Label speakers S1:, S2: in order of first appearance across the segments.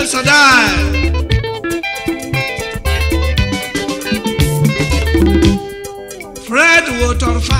S1: El Shaddai. Fred Wotorfa.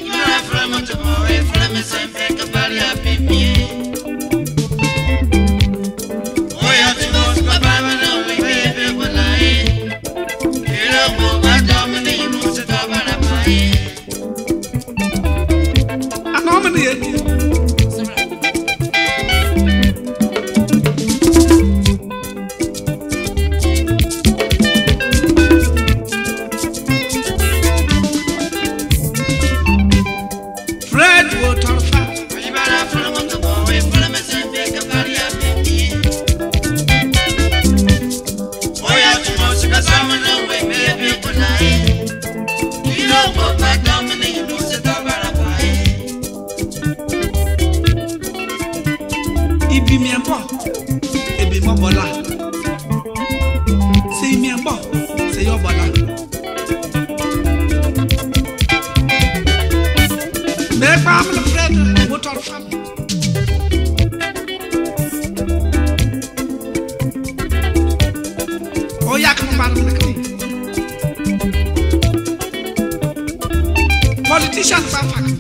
S1: Politicians are fucking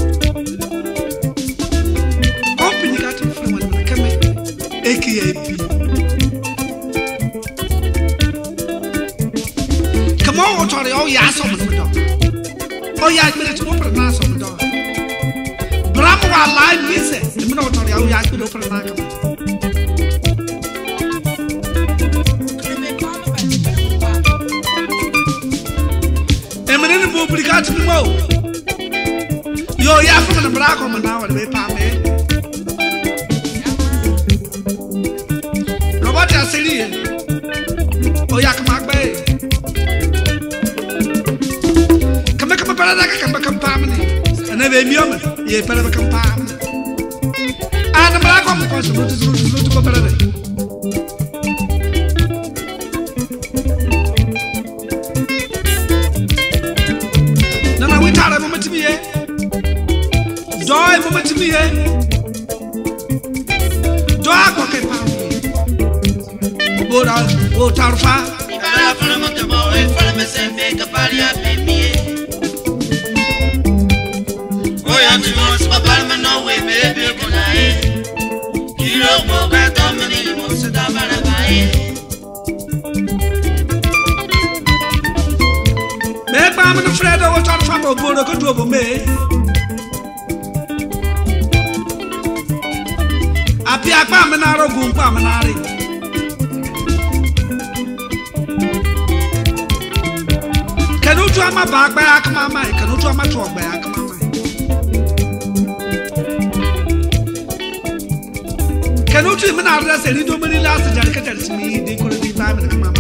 S1: company got to from when they come in. AKAP. Come on, Tori. Oh, yes, on the door. Oh, yeah, I made to open an ass on the door. Brahma live music. The Tori. Oh, yeah, I could open an ass. Obrigado, irmão. Yo, ya from the Braco, and now the way Pame. Robert Assyrian. Oh, Yakamak Bay. Come back, come back, come back, come back, and never be young. Ye better come back. And the Braco, because the root is to go better. Joy moment to me, Joy, okay, oh, Tarfa. Make Mamma Fred or Tarfa or Boro could do over me. Apia Pamanaro Gum Pamanari. Can you draw my back by Akamama? Can you draw my talk by Akamama? Can you dream an address and you do many last jackets me? They couldn't be time in Akamama.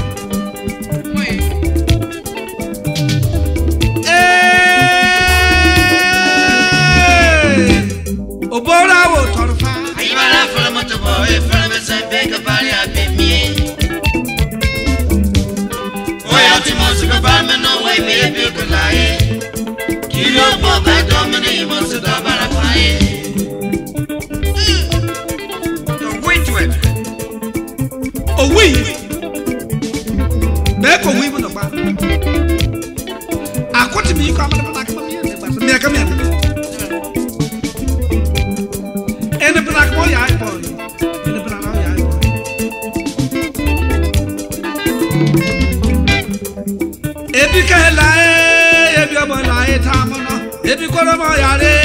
S1: Obora will torfy. Oh, we make a woman about I quit me, you come and come here. And the black boy, I boy. And the black boy, I boy. If you can't lie, if you're born lie, Tamana, if you call a boy,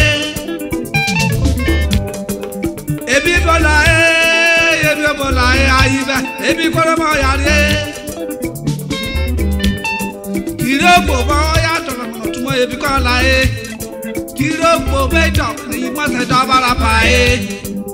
S1: if you go lie, if you're born lie, if you call a boy, you don't go boy, I don't know tomorrow if you call lie. You don't go back, you must have a pie.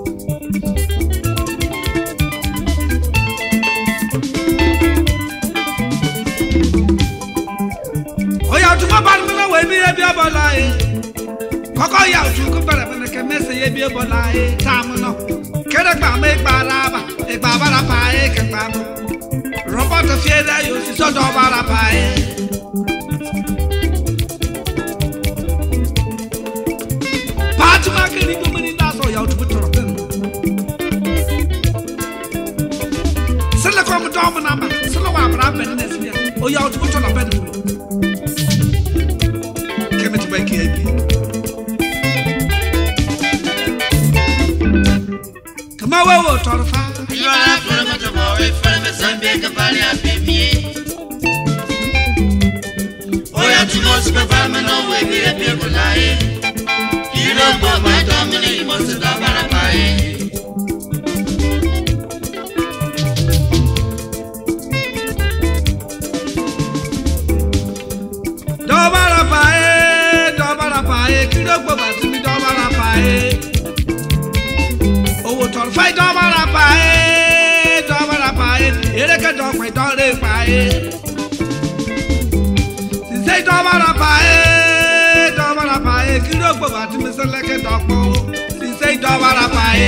S1: Oh, you have to go back to the way we have your lie. Coco, you have to go back and can mess a baby of lie. Tamano, Keraka make Baraba, a Barbara pie, can Robert of Fieda, you saw Barbara pie. o ya to to na bed kemi to make it come on wo torfa
S2: you are from the boy from the Zambia bali apemi o ya to no super man no we be people lie you don't go my domini most of the barapai kilo gbogbo ti mi dobara pae owo tor fai dobara pae ere ke do pe do re pae si sei dobara pae kilo gbogbo ti mi se leke do po si sei dobara pae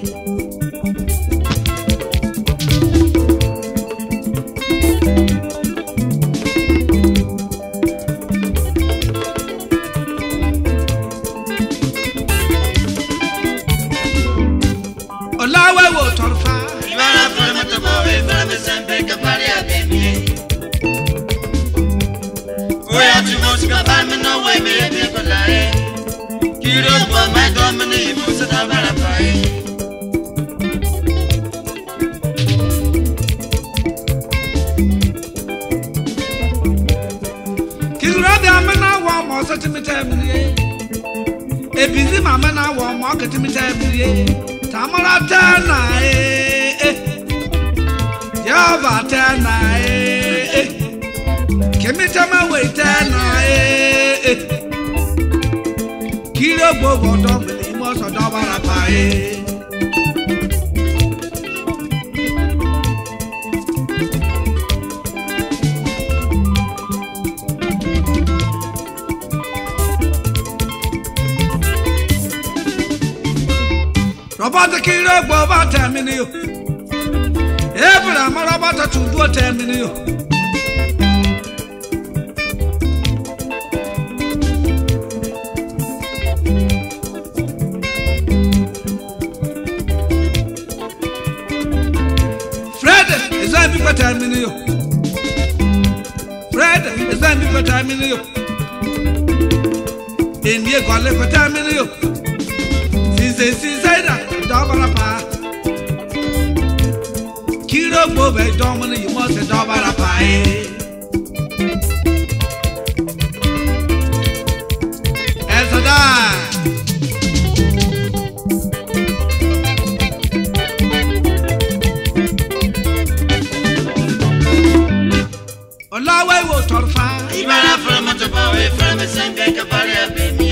S2: Ebizi mama na wo mo aketimi tabiye tamara tana ya va tana kemi tama we tana kilo gbogbo do mi mo so do bara pa Robata kilo gbogbo temini yo Ebra ma robata tudo temini yo Fred is a big temini yo Fred is a big temini yo Indie gole temini yo Si da dobara pa kilo bobe domini you must dobara pa Esada Olawe wo torfa ibara from the boy from the Zambia kabali abemi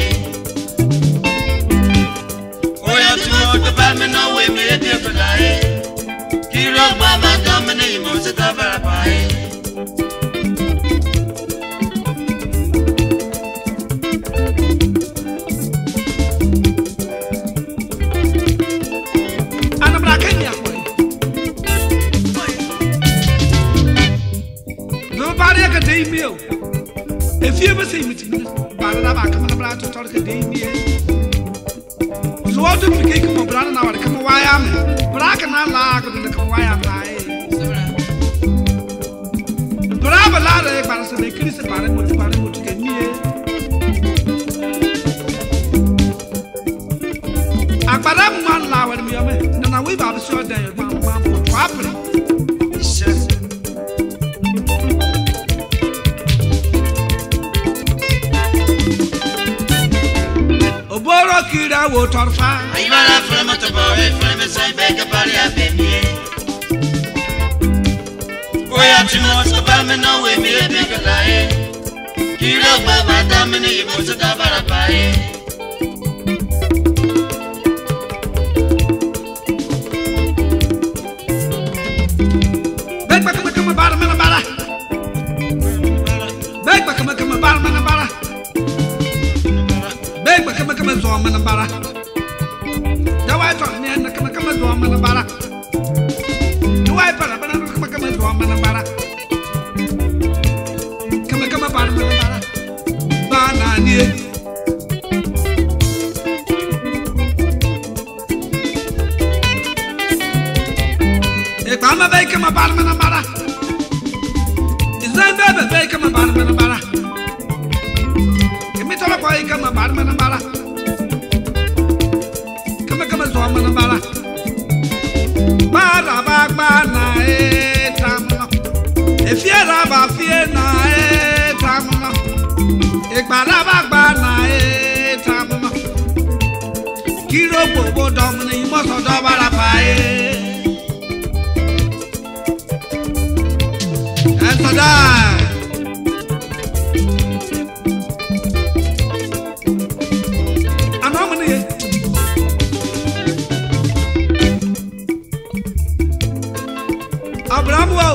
S2: no way me a different lie. Kilo Baba Domini, most of the Barapai. And a black Kenya. Nobody can take me. If you ever see me, Barabaka, I'm about to talk a day. So what do you think of brother now? Come away, I'm but I cannot lag in the come away. I'm but I have a lot of parents and they kiss a parent with the parent to get me. I but I'm one loud and me, and I we've have a short day of my mom for property. Kira wo torfa ayibara from the boy from the Zambia bali abemi oya timos kabame no we me big lie kira baba damini musa da barapai bek bak kama bara mana bara bek bak kama bara mana bara Kama zoma na bara Dawai to ni na kama zoma na bara Dawai para kama zoma na bara Kama bara na bara Bana ni E kama bai kama bara na bara
S1: Zambe bebe kama barman bara. Kami tola koi kama barman bara. Kama zoman bara. Bara bagbana tamno. Efiera ba fiena tamno. Ekbara bagbana tamno. Kiro bobo domne imoso do bara pae. Ansada. Anomani. Abraham wow.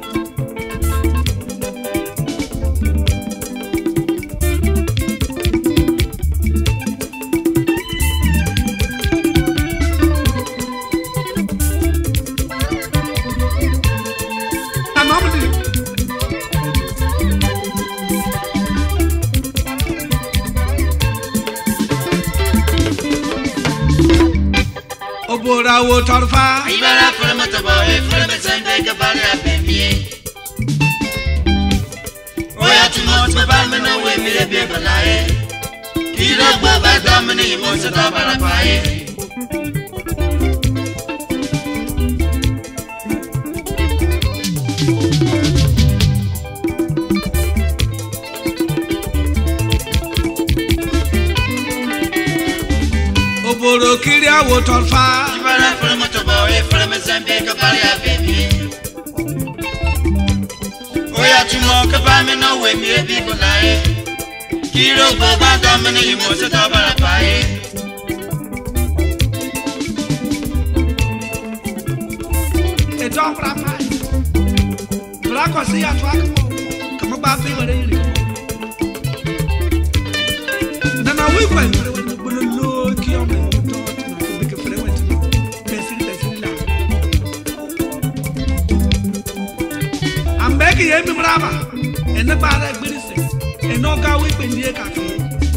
S1: Obora wo torfa.
S3: Ibara for a motoboy, for a messan beg about a baby. Oya to most of Balmana way, me a baby lie. He don't go by Domini, most of the pie.
S1: Oboro kiria wo torfa.
S3: Ibara for a motoboy, for a messan beg about a baby. Oya to mock a Balmana way, me a baby lie. He don't go by Domini, most of the pie.
S1: A dog rapa. Black was the attract. Come about me where they live. Then I will went for the low key on the because they went to I'm begging him, Brava, and the bar at Billy, and no guy whip in the cafe.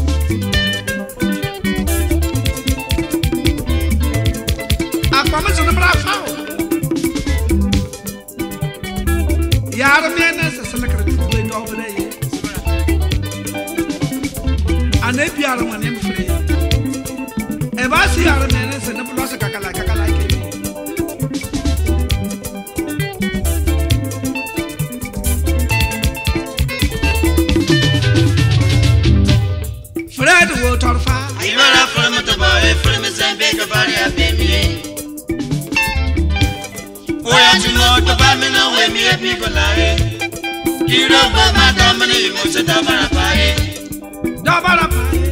S1: I promise on the Brava. Yard menace a secret over there. And if you are one in free, if I see our menace and the plus a caca like it. Fred will torfa.
S3: I ran up from the boy, from the same big about a baby. Oya to know the Balmana way, me a people lie. You don't go by Domini, most of the pie.
S1: Double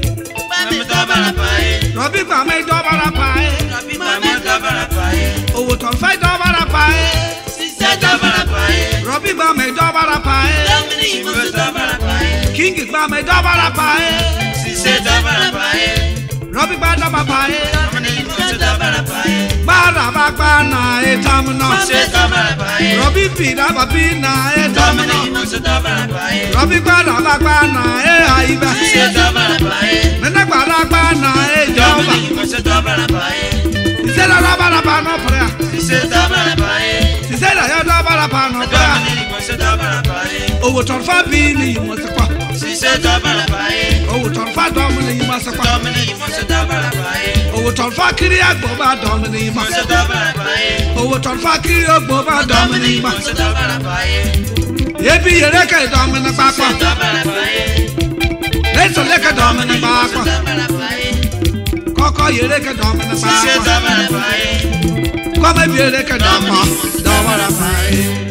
S3: pie.
S1: Robbie Bame double pie.
S3: Robbie Bame double pie.
S1: Oh, what on fight double pie.
S3: Sister double pie.
S1: Robbie Bame double pie.
S3: Domini, most double pie.
S1: King is Bame double pie.
S3: Sister double pie.
S1: Robbie Bame double pie.
S3: Domini, most double pie.
S1: Bara Bagbana, a tamno.
S3: Sister double pie.
S1: Robbie Pida Babina, a
S3: Domini,
S1: tamno.
S3: most double pie.
S1: Robbie Bara Bagbana, a Iba.
S3: Sister double pie.
S1: Menagbarabana, a Java.
S3: Domini, most double pie.
S1: He said a Rabarabano prayer.
S3: Sister double pie.
S1: He said I had Rabarabano prayer.
S3: Domini, most double pie.
S1: Oh, what on Fabini, you must qua.
S3: Sister double pie.
S1: Oh, what on Fadomini, you must qua.
S3: Domini, most double pie.
S1: Oh, what on Fakiria Boba Domini, you must.
S3: Most double pie.
S1: Oh, what on Fakiria Boba Domini, you must.
S3: Most double pie.
S1: Yebi Yereka Domina Papa.
S3: Double pie.
S1: Let's a lecker Domina Papa.
S3: Double pie.
S1: Coco Yereka Domina
S3: Sister
S1: Papa.
S3: double pie.
S1: Come a Yereka Domina Papa.